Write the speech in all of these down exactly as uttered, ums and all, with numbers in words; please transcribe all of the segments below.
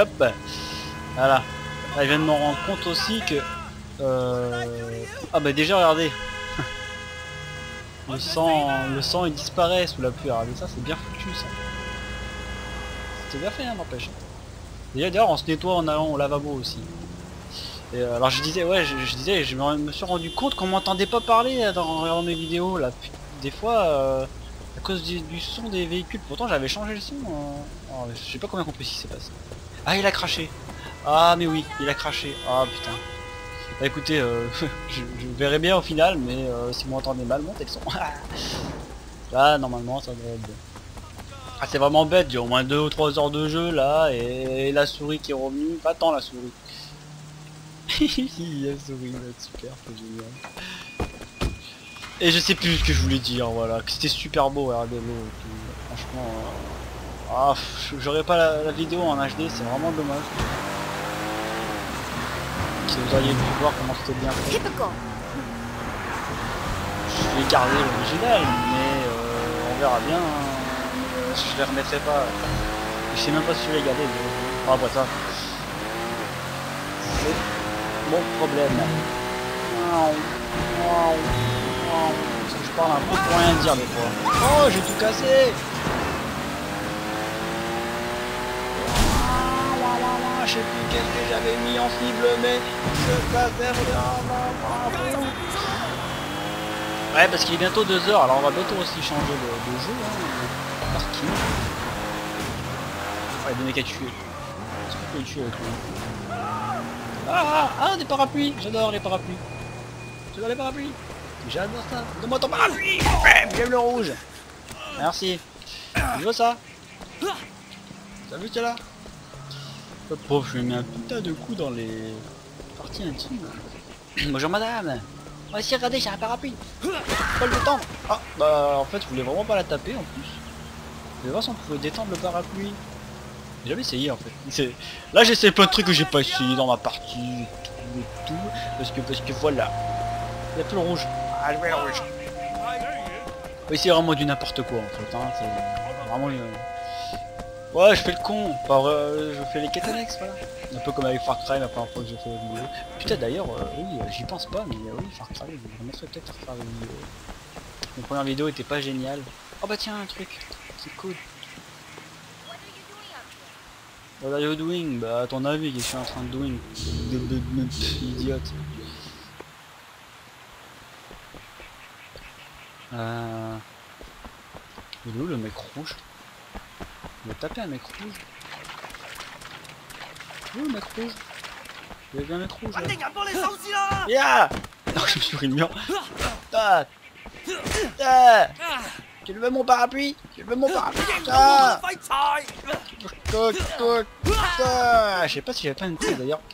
hop. Voilà. Là, je viens de me rendre compte aussi que... Euh... Ah bah déjà, regardez. Le sang, le sang il disparaît sous la pluie. Regardez ça, c'est bien foutu ça. C'est bien fait, hein, n'empêche. Déjà d'ailleurs on se nettoie en allant au lavabo aussi. Et euh, alors je disais, ouais, je, je disais, je me, me suis rendu compte qu'on m'entendait pas parler dans, en regardant mes vidéos là. Des fois, euh, à cause du, du son des véhicules. Pourtant j'avais changé le son. Euh... Alors, je sais pas combien compris ce qui s'est passé. Ah, il a craché. Ah mais oui, il a craché. Ah putain. Bah écoutez, euh, je, je verrai bien au final, mais euh, si vous m'entendez mal, montez le son. Là, normalement, ça devrait être bien. Ah, c'est vraiment bête, j'ai au moins deux ou trois heures de jeu là, et la souris qui est revenue. Pas tant la souris. Il y a la souris là, super, c'est génial. Et je sais plus ce que je voulais dire, voilà, que c'était super beau, regardez l'eau. Franchement, euh... ah, j'aurais pas la, la vidéo en H D, c'est vraiment dommage. Si vous auriez pu voir comment c'était bien fait. Je vais garder l'original, mais euh, on verra bien. Hein. Je les remettrai pas. Je sais même pas si je vais les garder. Mais... Ah, bah ça. C'est mon problème. Parce que je parle un peu pour rien dire des fois. Oh, j'ai tout cassé. Je sais plus quel que j'avais mis en cible, mais je cassais rien. Ouais, parce qu'il est bientôt deux heures, alors on va bientôt aussi changer de, de jeu. Hein. Parking. Ouais, des mecs à tuer. Est-ce qu'on peut les tuer avec lui? Ah, ah, des parapluies. J'adore les parapluies. J'adore les parapluies. J'adore ça. Donne-moi ton parapluie. J'aime le rouge. Merci. Je veux ça. T'as vu celle-là? Le pauvre, je lui ai mis un putain de coup dans les parties intimes. Bonjour madame. Oh, si, regardez, j'ai un parapluie. Pas le détendre. Ah, bah en fait, je voulais vraiment pas la taper en plus. Je voulais voir si on pouvait détendre le parapluie. J'ai jamais essayé en fait. Là, j'essaie plein de trucs que j'ai pas essayé dans ma partie. Tout, et tout. Parce que, parce que voilà. Il y a plus le rouge. Ah, je vais le rouge. Oui, c'est vraiment du n'importe quoi en fait. Hein. C'est vraiment. Euh... Ouais, je fais le con. Enfin, euh, je fais les quêtes annexes, voilà. Un peu comme avec Far Cry la première fois que j'ai fait la vidéo. Putain, d'ailleurs, euh, oui, j'y pense pas, mais euh, oui, Far Cry, je remettrai peut-être faire une vidéo. Mes premières vidéos étaient pas géniales. Oh bah tiens, un truc, c'est cool. What are you doing? Bah, à ton avis, qu'est-ce que je suis en train de doing? Idiote. Euh... Il est où le mec rouge? Je vais taper un mec rouge. Où le mec rouge? Il y avait un mec rouge là. Yeah. Non, je me suis pris le mur. Ah. Ah. Tu veux mon parapluie? Tu veux mon parapluie? Ah. Je sais pas si j'avais pas une prise d'ailleurs.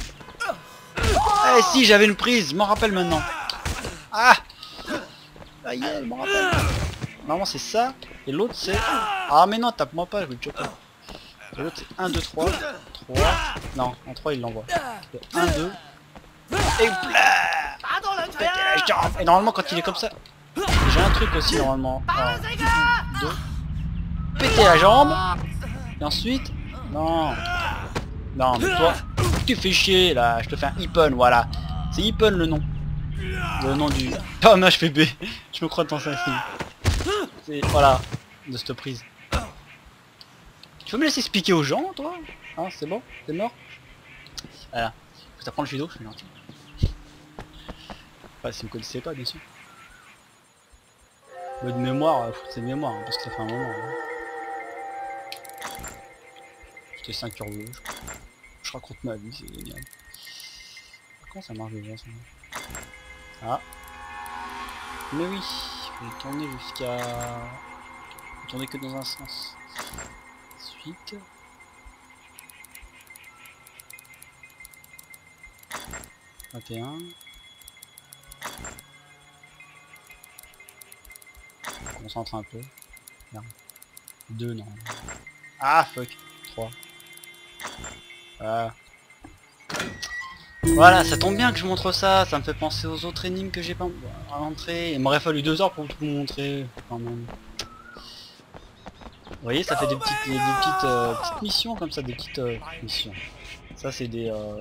Eh si, j'avais une prise, je m'en rappelle maintenant. Ah. Ah yeah, je m'en rappelle. Normalement c'est ça. Et l'autre c'est... Ah mais non, tape-moi pas, je vais le choper. Et l'autre c'est un, deux, trois. trois. Non, en trois il l'envoie. un, deux. Et blah. Et normalement quand il est comme ça... J'ai un truc aussi normalement. un, deux. Péter la jambe. Et ensuite... Non. Non mais toi, tu fais chier là, je te fais un Ippon, voilà. C'est Ippon le nom. Le nom du... Oh non, je fais B. Je me crois dans ça. C'est... Voilà. De cette prise. Tu peux me laisser expliquer aux gens, toi? Hein, c'est bon? T'es mort? Voilà. Faut t'apprendre le judo, je suis gentil. Enfin, si vous connaissez pas, bien sûr. Le de mémoire, c'est de mémoire, hein, parce que ça fait un moment. Hein. J'étais cinq heures de jeu, je crois. Je raconte ma vie, c'est génial. Comment ça marche déjà, ça? Ah. Mais oui, je vais tourner jusqu'à... tourner que dans un sens. Suite. vingt et un. On concentre un peu. deux non. Ah fuck. trois. Ah. Voilà, ça tombe bien que je montre ça, ça me fait penser aux autres énigmes que j'ai pas rentré. Il m'aurait fallu deux heures pour tout vous montrer quand même. Vous voyez, ça fait des petites, des petites, euh, petites missions comme ça, des petites euh, missions. Ça c'est des... Euh...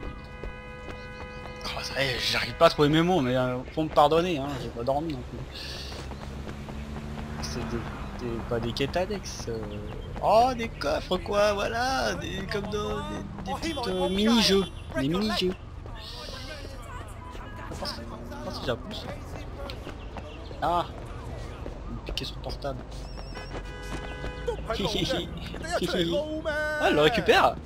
Oh, ça y est, j'arrive pas à trouver mes mots, mais euh, faut me pardonner, hein, j'ai pas dormi non plus. C'est des, des... pas des quêtes annexes. Euh... Oh, des coffres quoi, voilà, des comme dans des, des petites euh, mini-jeux, des mini-jeux. Je pense que j'ai plus. Ah, il me piquait son portable. Ah, elle le récupère.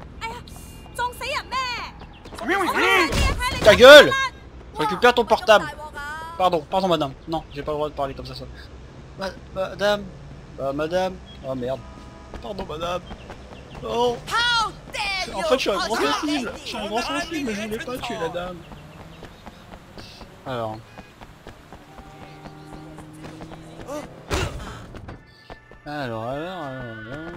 Ta gueule! Récupère ton portable. Pardon, pardon madame. Non, j'ai pas le droit de parler comme ça. ça. Ma madame. Bah madame. Oh merde. Pardon madame. Oh. En fait je suis un grand sensible. Je suis un grand sensible mais je voulais pas tuer la dame. Alors. Alors, alors, alors, alors...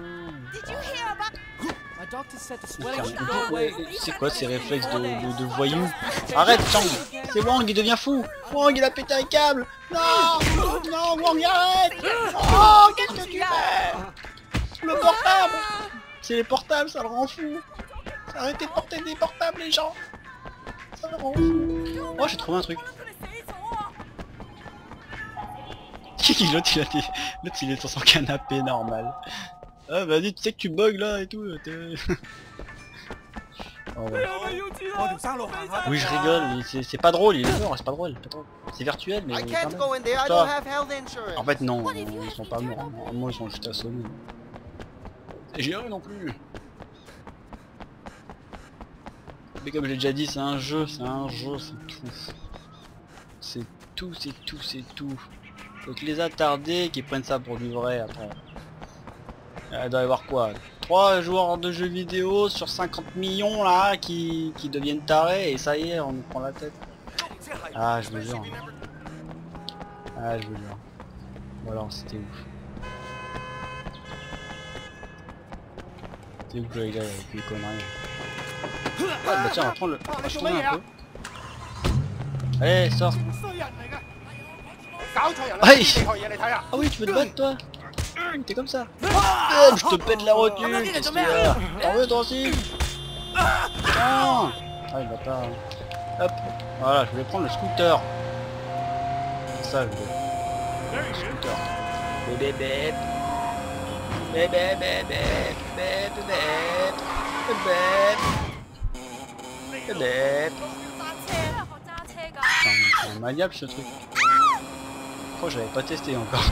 C'est quoi ces réflexes de, de, de voyou? Arrête, Chang! C'est Wang, il devient fou! Wang, il a pété un câble! Non! Non, Wang, arrête! Oh, qu'est-ce que tu fais? Le portable! C'est les portables, ça le rend fou! Arrêtez de porter des portables, les gens! Ça le rend fou! Oh, j'ai trouvé un truc! L'autre il, des... il est sur son canapé normal. Ah vas-y, tu sais que tu bugs là et tout. Oh, ouais. Oui je rigole, mais c'est pas drôle, il est mort, c'est pas drôle. C'est virtuel mais quand même. Toi... En fait non, ils sont pas morts, moi ils sont juste assommés. Et j'ai rien non plus. Mais comme je l'ai déjà dit, c'est un jeu, c'est un jeu, c'est tout. C'est tout, c'est tout, c'est tout. Donc les attardés qui prennent ça pour du vrai après. Il doit y avoir quoi, trois joueurs de jeux vidéo sur cinquante millions là qui, qui deviennent tarés et ça y est on nous prend la tête. Ah je vous jure. Ah je vous jure. Ou alors c'était ouf. C'était ouf les gars avec les conneries. Ah bah tiens on va prendre le... On va tourner un peu. Allez sors. Aïe. Ah oui tu veux te battre toi? T'es comme ça. Oh, je te pète la rotule. Qu'est-ce qu'il y a? T'en veux toi aussi? Ah le bâtard. Hop. Voilà je voulais prendre le scooter. C'est ça je voulais. Le scooter. Bébé bébé. Bébé bébé. Bébé bébé. Bébé. C'est maniable ce truc. Oh j'avais pas testé encore.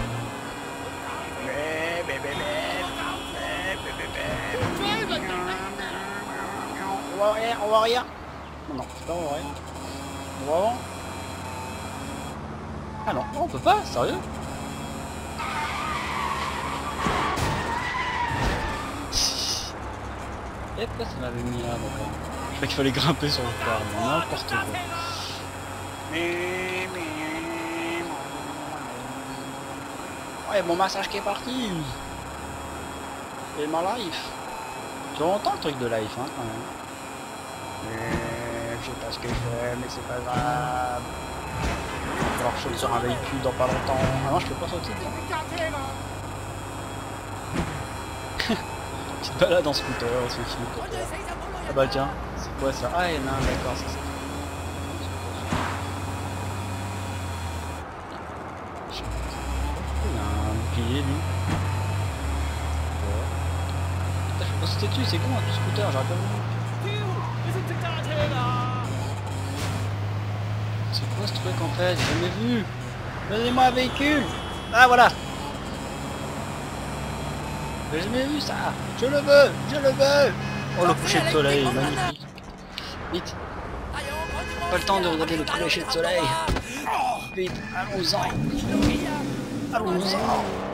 On va rien, on va rien. Non, non, c'est pas vrai. On va avant. Ah non, on peut pas, sérieux? Et pourquoi ça m'avait mis là, d'accord? Je crois qu'il fallait grimper sur le corps, n'importe quoi. Ouais, mon massage qui est parti. Et ma life. Tu entends le truc de life, hein, quand même. Mais je sais pas ce que je fais, mais c'est pas grave. Alors je saute sur un véhicule dans pas longtemps. Ah non, je peux pas sauter dedans. Tu te balades en scooter, ce film. Ah bah tiens, c'est quoi ça? Ah et non, d'accord, c'est ça. Il a un bouclier lui. Oh, c'était dessus, c'est con, un scooter, j'aurais pas vu. C'est quoi ce truc en fait? J'ai jamais vu. Donnez-moi un véhicule. Ah voilà. J'ai jamais vu ça. Je le veux, je le veux. Oh le coucher de soleil, magnifique. Vite. Pas le temps de regarder le coucher de soleil. Vite, allons-en. Allons-en.